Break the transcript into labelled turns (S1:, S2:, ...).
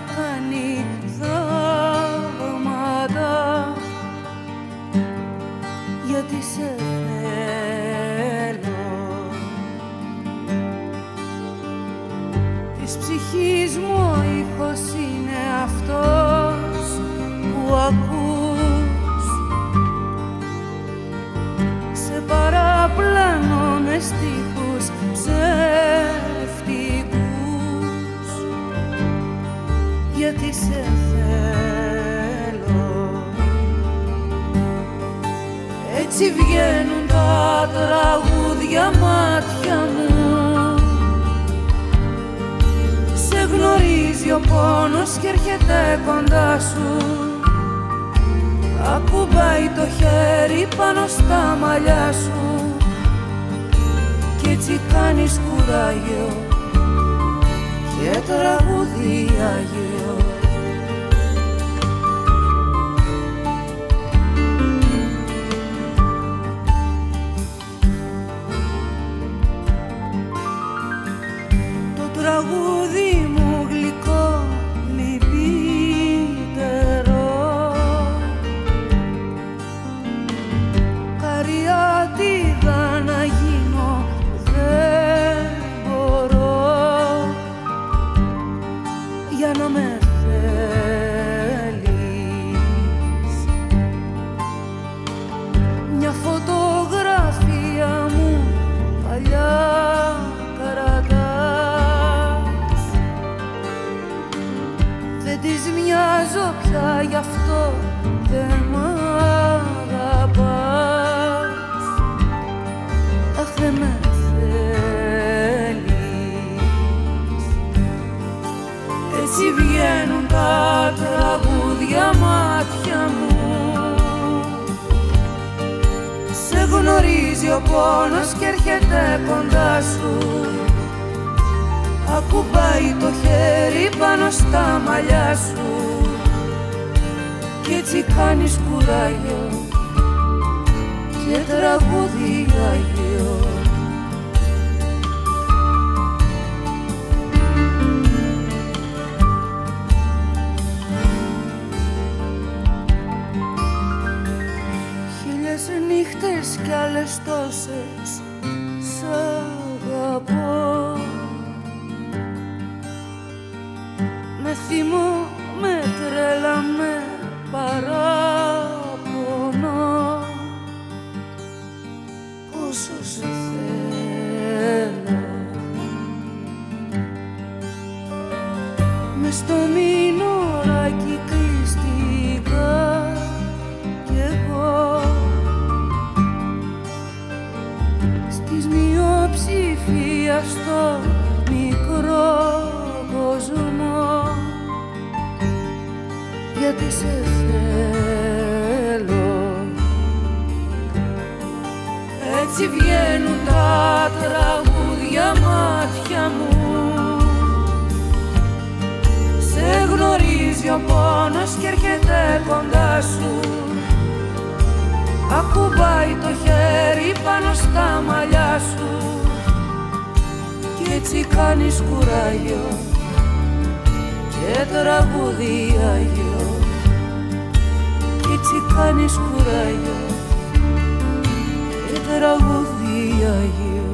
S1: κάνει θαύματα, γιατί σε θέλω. Της ψυχής μου ο ήχος είναι αυτός που ακούς, σε παραπλανώ με στίχους ψεύτικους, γιατί σε θέλω. Έτσι βγαίνουν τα τραγούδια μάτια μου, σε γνωρίζει ο πόνος και έρχεται κοντά σου, ακουμπάει το χέρι πάνω στα μαλλιά σου κι έτσι κάνεις κουράγιο και τραγούδι Άγιο. Το τραγούδι μου γλυκό, λυπητερό, καριάτιδα να γίνω δεν μπορώ, για να με θέλεις. Μια φωτογραφία μου παλιά κρατάς, δεν της μοιάζω πια, γι' αυτό δεν μ' αγαπάς. Αχ, δεν με θέλεις. Έτσι βγαίνουν τα τραγούδια μάτια μου, σε γνωρίζει ο πόνος και έρχεται κοντά σου, ακουμπάει το χέρι πάνω στα μαλλιά σου κι έτσι κάνεις κουράγιο και τραγούδι Άγιο. Χίλιες νύχτες κι άλλες τόσες σ' αγαπώ, με θυμό, με τρέλα, με παράπονο, πόσο σε θέλω. Μες στο μηνωράκι κρίστηκα κι εγώ, στις μειοψηφία στο μικρό κόσμο, γιατί σε θέλω. Έτσι βγαίνουν τα τραγούδια μάτια μου, σε γνωρίζει ο πόνος και έρχεται κοντά σου, ακουμπάει το χέρι πάνω στα μαλλιά σου κι έτσι κάνεις κουράγιο και τραγούδι Άγιο, κι έτσι κάνεις κουράγιο και τραγούδι Άγιο.